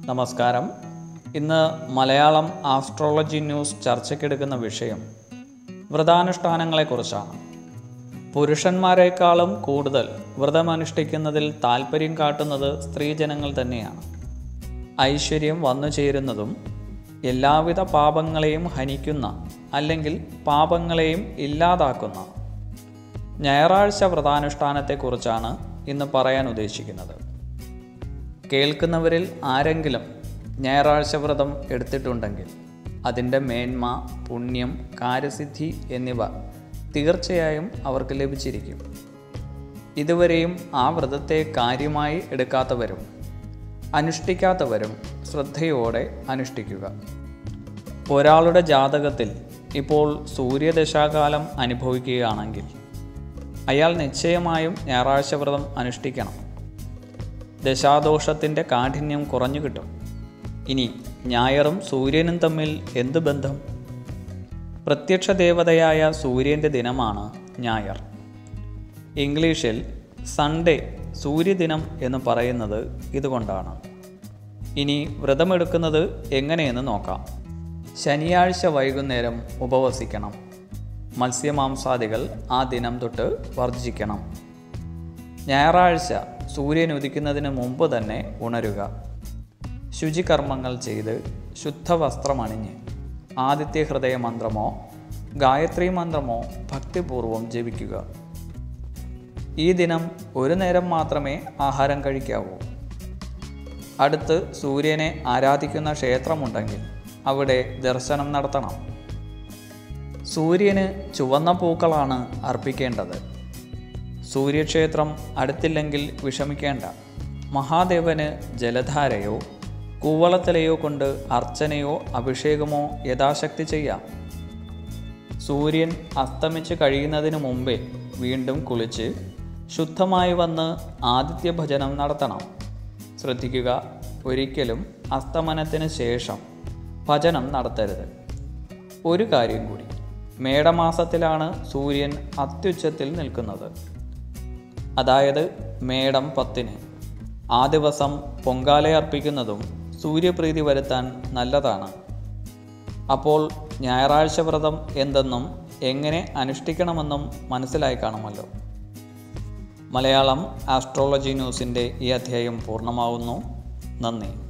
നമസ്കാരം. ഇന്ന് Malayalam astrology news ചർച്ചയ്ക്കെടുക്കുന്ന വിഷയം വ്രതാനുഷ്ഠാനങ്ങളെക്കുറിച്ചാണ്. പുരുഷന്മാരെക്കാളും കൂടുതൽ വ്രതമനുഷ്ഠിക്കുന്നതിൽ താൽപ്പര്യം കാട്ടുന്നത് സ്ത്രീജനങ്ങൾ തന്നെയാണ്. ഐശ്വര്യം വന്നു ചേരുന്നതും എല്ലാവിധ പാപങ്ങളെയും ഹനിക്കുന്ന അല്ലെങ്കിൽ പാപങ്ങളെയും ഇല്ലാതാക്കുന്ന ഞായറാഴ്ച വ്രതാനുഷ്ഠാനത്തെക്കുറിച്ചാണ് ഇന്ന് പറയാൻ ഉദ്ദേശിക്കുന്നത്. കേൾക്കുന്നവരിൽ ആരെങ്കിലും ഞായറാഴ്ച വ്രതം എടുത്തിട്ടുണ്ടെങ്കിൽ അതിൻ്റെ മേന്മ, പുണ്യം, കാര്യസിദ്ധി എന്നിവ തീർച്ചയായും അവർക്ക് ലഭിച്ചിരിക്കും. ഇതുവരെയും ആ വ്രതത്തെ കാര്യമായി എടുക്കാത്തവരും അനുഷ്ഠിക്കാത്തവരും ശ്രദ്ധയോടെ അനുഷ്ഠിക്കുക. ഒരാളുടെ ജാതകത്തിൽ ഇപ്പോൾ സൂര്യദശാകാലം അനുഭവിക്കുകയാണെങ്കിൽ അയാൾ നിശ്ചയമായും ഞായറാഴ്ച വ്രതം അനുഷ്ഠിക്കണം. ദശാദോഷത്തിൻ്റെ കാഠിന്യം കുറഞ്ഞു കിട്ടും. ഇനി ഞായറും സൂര്യനും തമ്മിൽ എന്ത് ബന്ധം? പ്രത്യക്ഷ ദേവതയായ സൂര്യൻ്റെ ദിനമാണ് ഞായർ. ഇംഗ്ലീഷിൽ സൺഡേ സൂര്യദിനം എന്ന് പറയുന്നത് ഇതുകൊണ്ടാണ്. ഇനി വ്രതമെടുക്കുന്നത് എങ്ങനെയെന്ന് നോക്കാം. ശനിയാഴ്ച വൈകുന്നേരം ഉപവസിക്കണം. മത്സ്യമാംസാദികൾ ആ ദിനം തൊട്ട് വർജിക്കണം. ഞായറാഴ്ച സൂര്യൻ ഉദിക്കുന്നതിന് മുമ്പ് തന്നെ ഉണരുക. ശുചികർമ്മങ്ങൾ ചെയ്ത് ശുദ്ധവസ്ത്രമണിഞ്ഞ് ആദിത്യ ഹൃദയ മന്ത്രമോ ഗായത്രി മന്ത്രമോ ഭക്തിപൂർവം ജപിക്കുക. ഈ ദിനം ഒരു നേരം മാത്രമേ ആഹാരം കഴിക്കാവൂ. അടുത്ത് സൂര്യനെ ആരാധിക്കുന്ന ക്ഷേത്രമുണ്ടെങ്കിൽ അവിടെ ദർശനം നടത്തണം. സൂര്യന് ചുവന്ന പൂക്കളാണ് അർപ്പിക്കേണ്ടത്. സൂര്യക്ഷേത്രം അടുത്തില്ലെങ്കിൽ വിഷമിക്കേണ്ട. മഹാദേവന് ജലധാരയോ കൂവളത്തലയോ കൊണ്ട് അർച്ചനയോ അഭിഷേകമോ യഥാശക്തി ചെയ്യാം. സൂര്യൻ അസ്തമിച്ച് കഴിയുന്നതിന് മുമ്പേ വീണ്ടും കുളിച്ച് ശുദ്ധമായി വന്ന് ആദിത്യ ഭജനം നടത്തണം. ശ്രദ്ധിക്കുക, ഒരിക്കലും അസ്തമനത്തിന് ശേഷം ഭജനം നടത്തരുത്. ഒരു കാര്യം കൂടി, മേടമാസത്തിലാണ് സൂര്യൻ അത്യുച്ചത്തിൽ നിൽക്കുന്നത്. അതായത് മേടം 10. ആ ദിവസം പൊങ്കാലയർപ്പിക്കുന്നതും സൂര്യപ്രീതി വരുത്താൻ നല്ലതാണ്. അപ്പോൾ ഞായറാഴ്ച വ്രതം എന്തെന്നും എങ്ങനെ അനുഷ്ഠിക്കണമെന്നും മനസ്സിലായി കാണുമല്ലോ. മലയാളം ആസ്ട്രോളജി ന്യൂസിൻ്റെ ഈ അധ്യായം പൂർണ്ണമാവുന്നു. നന്ദി.